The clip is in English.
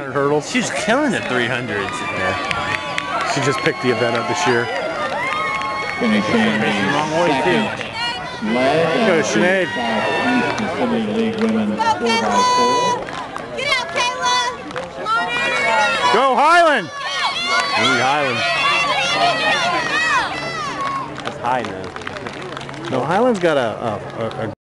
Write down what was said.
hurdles. She's killing the 300s. Yeah. She just picked the event up this year. Finishing the second leg Go, of the Sinead. Southeast Pacific League Women's 4x4. Get out, Kayla! Come on in! Go Highland! Ooh, Highland. That's high now. No, Highland's got a